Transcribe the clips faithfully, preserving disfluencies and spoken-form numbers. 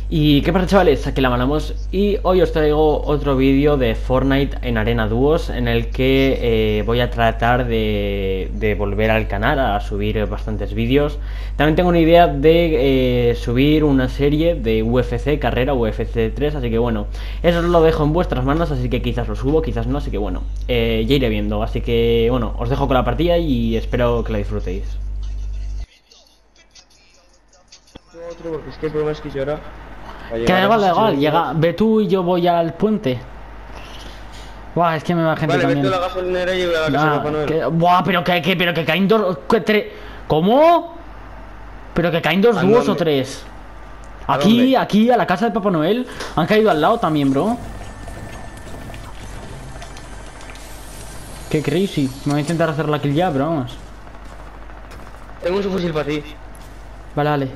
Y qué pasa, chavales, aquí la mandamos y hoy os traigo otro vídeo de Fortnite en Arena Dúos en el que eh, voy a tratar de, de volver al canal a subir bastantes vídeos. También tengo una idea de eh, subir una serie de U F C, carrera U F C tres, así que bueno, eso os lo dejo en vuestras manos, así que quizás lo subo, quizás no, así que bueno, eh, ya iré viendo. Así que bueno, os dejo con la partida y espero que la disfrutéis. Otro, porque es que el problema es que yo ahora... Que da igual, da igual, llega, ve tú y yo voy al puente. Buah, es que me va gente vale, también. Vale, ve tú a la gasolinera y yo voy a la casa de Papá Noel. Que, buah, pero que, que, pero que caen dos, que tres... ¿Cómo? Pero que caen dos dúos o tres. Aquí, ¿A aquí, a la casa de Papá Noel. Han caído al lado también, bro. Qué crazy. Me voy a intentar hacer la kill ya, pero vamos. Tengo un fusil para ti. Vale, vale.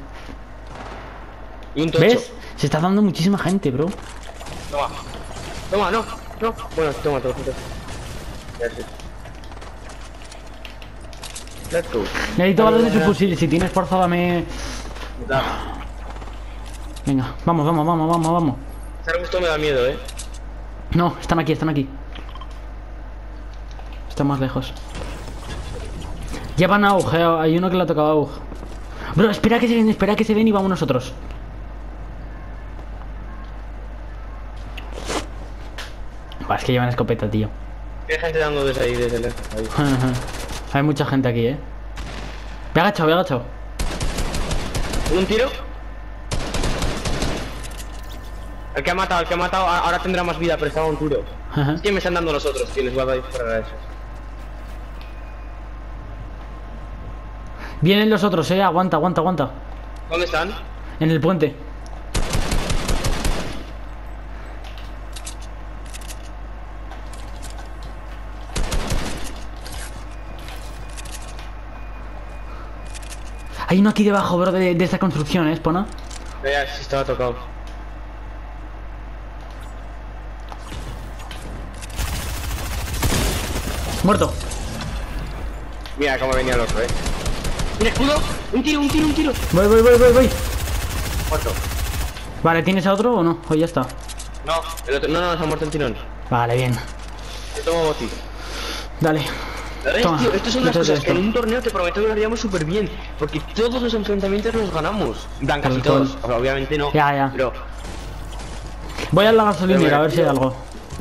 Y un tocho. ¿Ves? Se está dando muchísima gente, bro. Toma. Toma, no, no. Bueno, toma, toma, toma. Gracias. Let's go. Necesito balas de su fusil. Si tienes fuerza, dame. Da. Venga, vamos, vamos, vamos, vamos, vamos. Ese arbusto me da miedo, eh. No, están aquí, están aquí. Están más lejos. Llevan a Aug, eh. Hay uno que le ha tocado a Aug. Bro, espera que se ven, espera que se ven y vamos nosotros. Bah, es que llevan escopeta, tío. Hay gente dando desde ahí, desde lejos. Ahí. Hay mucha gente aquí, eh. Me he agachado, me he agachado. ¿Un tiro? El que ha matado, el que ha matado ahora tendrá más vida, pero estaba un tiro. Ajá. Es que me están dando los otros, tío, les voy a disparar a esos. Vienen los otros, eh. Aguanta, aguanta, aguanta. ¿Dónde están? En el puente. Hay uno aquí debajo, bro, de, de esta construcción, ¿eh, Spona? Vea, si estaba tocado. Muerto. Mira cómo venía el otro, eh. ¡Mira, escudo! ¡Un tiro, un tiro, un tiro! Voy, voy, voy, voy, voy. Muerto. Vale, ¿tienes a otro o no? O ya está. No, el otro, no, no, se ha muerto el tirón. Vale, bien. Yo tomo boti. Dale. ¿Sabes, Toma, tío? Estas son las quítate cosas que esto. en un torneo te prometo que lo haríamos súper bien. Porque todos los enfrentamientos los ganamos. Dan casi Tal todos. cual. O sea, obviamente no. Ya, ya. Pero Voy a la gasolinera Pero a ver si hay algo.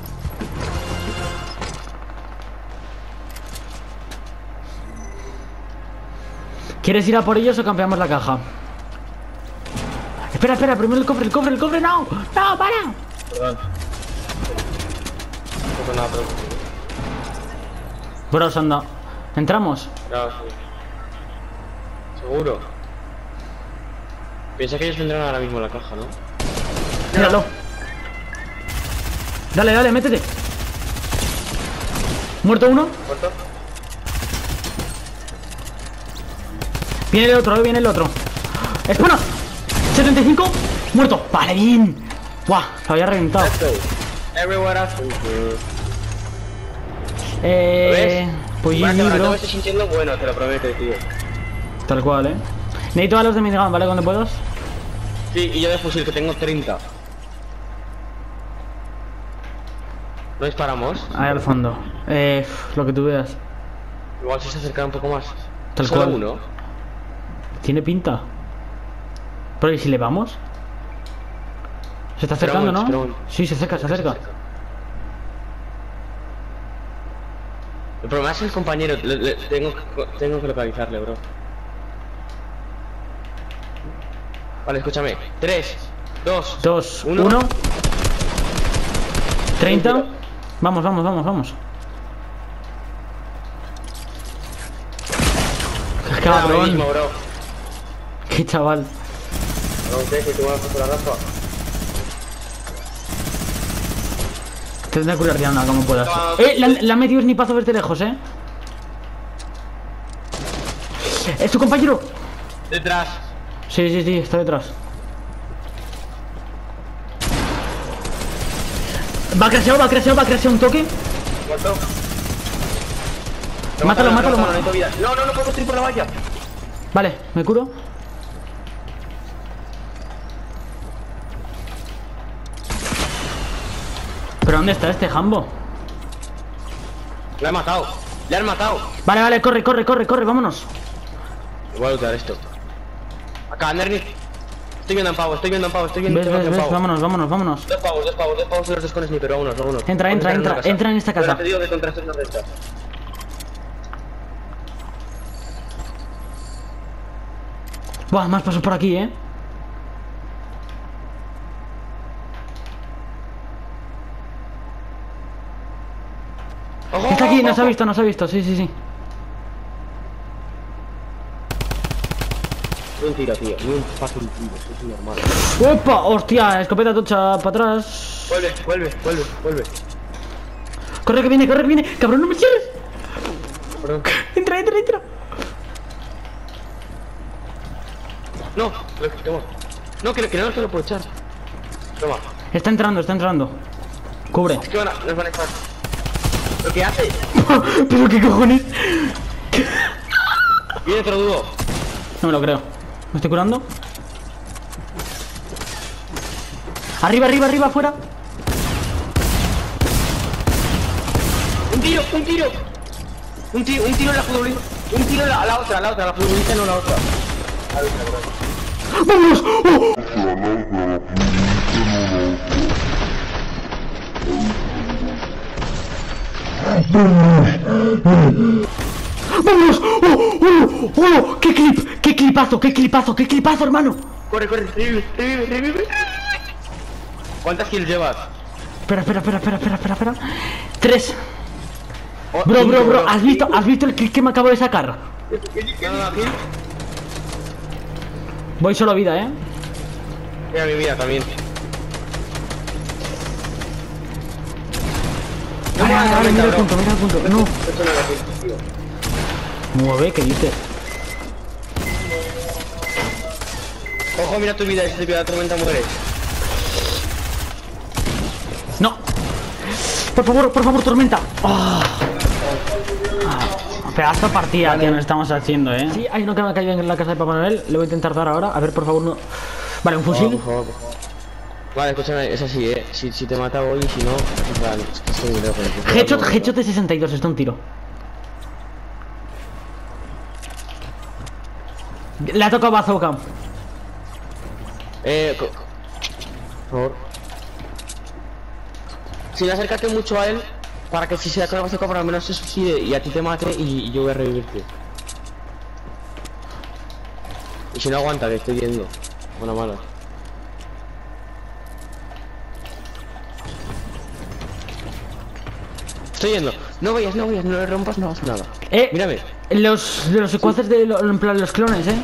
¿Quieres ir a por ellos o campeamos la caja? Espera, espera, primero el cofre, el cofre, el cofre, no. No, para. Perdón. No pasa nada, pero... Bros, anda. ¿Entramos? No, sí. Seguro. Piensa que ellos vendrán ahora mismo a la caja, ¿no? Míralo. Dale, dale, métete. Muerto uno. ¿Muerto? Viene el otro, eh, viene el otro. ¡Espona! setenta y cinco. Muerto. Vale, bien. Buah, lo había reventado. Let's go. Everywhere else. Eh... Pues Bueno, bro. ahora me estoy sintiendo bueno, te lo prometo, tío. Tal cual, eh. Necesito a los de minigun, ¿vale? Cuando puedas. Sí, y yo de fusil, que tengo treinta. ¿No disparamos? Ahí al fondo. Eh, lo que tú veas. Igual si se acercan un poco más. Tal Solo cual. uno. Tiene pinta. Pero ¿y si le vamos? Se está Espera un acercando, momento, espera un ¿no? momento. Sí, se acerca, se acerca. El problema es el compañero, le, le- tengo, tengo que localizarle, bro. Vale, escúchame. tres, dos, Dos, uno. uno. treinta. Un tiro. Vamos, vamos, vamos, vamos. Qué Ahora cabrón. mismo, bro. Qué chaval. No sé si tú me has puesto la raza. Tendré que curar ya una como puedas. No, Eh, le han, le han metido snipazo verte lejos, eh. Es tu compañero. Detrás. Sí, sí, sí, está detrás. Va a crashear, va a crashear, va a crashear un toque. Muerto. Mátalo, mátalo, no, mátalo. no, vida. No, no, no puedo construir por la valla. Vale, me curo. ¿Pero dónde está este Jambo? Lo he matado. Le han matado. Vale, vale, corre, corre, corre, corre, vámonos. Voy a lootear esto. Acá, Nerni. Estoy viendo en pavo, estoy viendo en pavo, estoy viendo ¿Ves, en ves, ves? pavo. Vámonos, vámonos, vámonos. Dos pavos, dos pavos, dos pavos y los dos con sniper, vámonos, vámonos. Entra, entra, Vamos a entra, entrar en una entra en esta casa. Pero te digo que contra estas no restas. Buah, más pasos por aquí, eh. ¡Ojo, Está ojo, aquí, nos ojo! ha visto, nos ha visto, sí, sí, sí. Ni un tiro, tío, ni un fucking tiro, eso es normal. ¡Opa! ¡Hostia! Escopeta tocha para atrás. Vuelve, vuelve, vuelve, vuelve. Corre que viene, corre que viene. Cabrón, no me cierres. Perdón. Entra, entra, entra. No, lo- toma. No, que, que no te lo puedo echar. Toma. Está entrando, está entrando. Cubre. Es que van a, nos van a echar. ¿Lo que hace? ¿Pero qué cojones? Viene otro dúo. No me lo creo. ¿Me estoy curando? Arriba, arriba, arriba, afuera. Un tiro, un tiro. Un tiro, un tiro en la futbolista. Un tiro en la, a la otra, a la otra, a la futbolista no a la otra. A ver, a ver. ¡Vámonos! ¡Oh! ¡Vámonos! ¡Oh! ¡Oh! ¡Oh! ¡Qué clip! ¡Qué clipazo! ¡Qué clipazo! ¡Qué clipazo, hermano! Corre, corre, revive, revive, revive. ¿Cuántas kills llevas? Espera, espera, espera, espera, espera, espera, espera. Tres. Oh, Bro, cinco, bro, bro, ¿has visto, cinco. ¿has visto el clip que me acabo de sacar? No, no, aquí. Voy solo a vida, eh. Mira mi vida también. Vale, vale, vale, mira el punto, mira el punto. No. Esto no lo haces, tío. Mueve, ¿qué dices? Ojo, mira tu vida, si te pilla la tormenta mueres. No. Por favor, por favor, tormenta. Oh. Pedazo de partida, tío, nos estamos haciendo, eh. Sí, hay uno que me ha caído en la casa de Papá Noel. Le voy a intentar dar ahora. A ver, por favor, no. Vale, un fusil. Por favor, por favor. Vale, escúchame, es así, eh. Si, si te mata voy y si no, en plan, es que estoy muy lejos. Headshot, headshot de sesenta y dos, está un tiro. Le ha tocado bazooka. Eh, co- por favor. Si no acércate mucho a él, para que si se da con la bazooka por lo menos se suicide y a ti te mate y, y yo voy a revivirte. Y si no aguanta, que estoy yendo. Buena mala. Estoy yendo. No vayas, no vayas, no le rompas, no hagas nada. Eh, Mírame. Los de los secuaces de lo- en plan los clones, eh.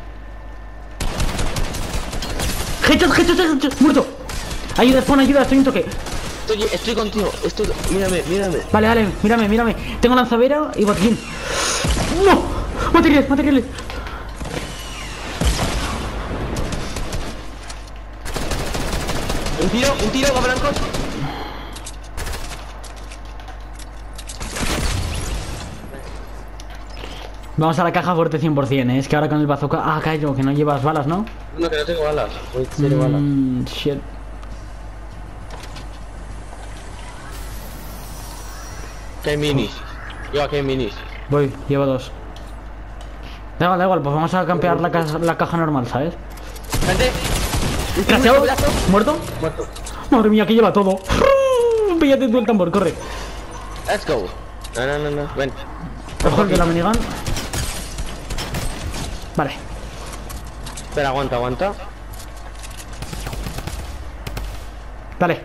Headshot, headshot, headshot, muerto. Ayuda, Spawn, ayuda, estoy un toque. Estoy, estoy contigo, estoy. Mírame, mírame. Vale, vale, mírame, mírame. Tengo lanzavera y botiquín. ¡No! Materiales, materiales. Un tiro, un tiro, va blancos. Vamos a la caja fuerte cien por cien, eh. Es que ahora con el bazooka. Ah, callo, que no llevas balas, ¿no? No, que no tengo balas. Voy cero balas. Mm, shit. Que hay minis. Yo aquí hay minis. Voy, llevo dos. Da igual, da igual, pues vamos a campear la, ca la caja normal, ¿sabes? Gente. ¿Crasheado? Cuidado. ¿Muerto? Muerto. Madre mía, que lleva todo. Píllate tú el tambor, corre. Let's go. No, no, no, no. Ven. Ojo el de la minigun. Vale. Espera, aguanta, aguanta. Dale.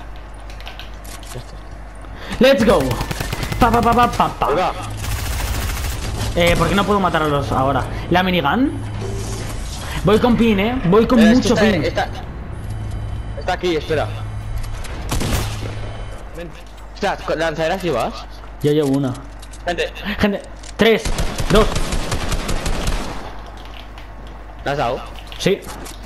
Let's go. Pa pa pa pa pa pa. Ahí va. Eh, ¿por qué no puedo matar a los ahora? ¿La minigun? Voy con pin, eh. Voy con Eh, es que mucho está, pin. está, está aquí, espera. Ven. Espera, ¿con ¿lanzaderas llevas? Ya llevo una. Gente, Gente, tres, dos. ¿la has dado? Sí.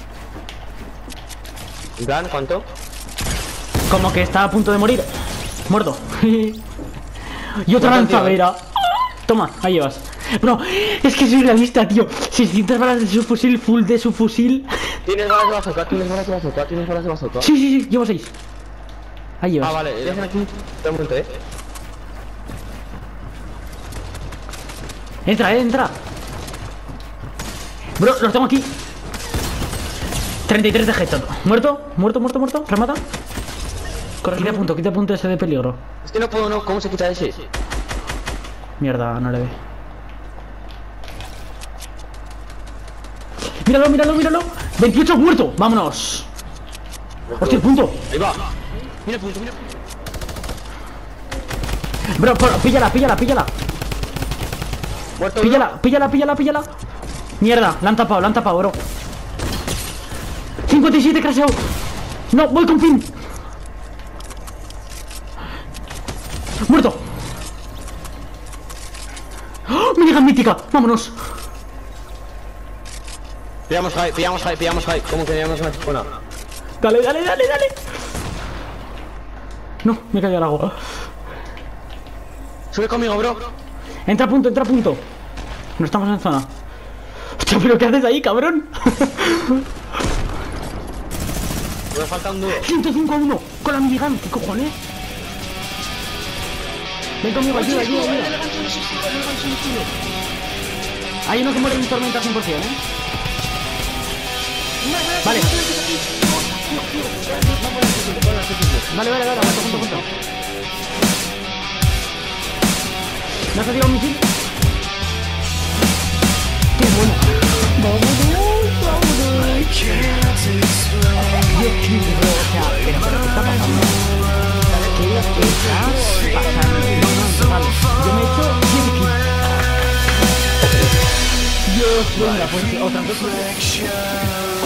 ¿En plan, cuánto? Como que está a punto de morir. Muerto. Y otra ¿Cuánto, tío? lanzadera. Toma, ahí llevas. Bro, es que soy realista, tío. seiscientas balas de su fusil, full de su fusil. Tienes balas de bazooka, tienes balas de bazooka, tienes balas de bazooka. Sí, sí, sí, llevo seis. Ahí llevas. Ah, vale, déjame aquí. Te momento, eh. Entra, eh, entra. Bro, los tengo aquí. treinta y tres de headshot. ¿Muerto? ¿Muerto, muerto, muerto? ¿Remata? Corre, quita punto, quita punto ese de peligro. Es que no puedo, no. ¿Cómo se quita ese? Mierda, no le ve. Míralo, míralo, míralo. veintiocho muerto. Vámonos. Hostia, el punto. Ahí va. Mira el punto, mira. Bro, bro, píllala, píllala, píllala. Muerto. Píllala, píllala, píllala, píllala. Mierda, la han tapado, la han tapado, bro. cincuenta y siete crasheado. No, voy con pin. Muerto. ¡Oh, minigun mítica! ¡Vámonos! Pillamos high, pillamos high, pillamos high. ¿Cómo que pillamos una chipona? Dale, dale, dale, dale. No, me he caído al agua. Sube conmigo, bro. Entra a punto, entra a punto. No estamos en zona. Hostia, pero ¿qué haces ahí, cabrón? Me falta un duro. ciento cinco a uno con la minigun, ¿qué cojones? Ven conmigo, ayuda, ayuda, ayuda. Hay uno que muere en tormenta cien por cien, ¿eh? Vale. Vale, vale, vale, junto, junto, junto. ¿Me has tirado un misil? ¡Qué bueno! ¡Vámonos! ¡Vámonos! Dios mío, o sea, pero, pero, ¿qué está pasando? ¿Qué es lo que está pasando? No, no, total. Yo me he hecho siete kills. Dios, venga, pues otra cosa.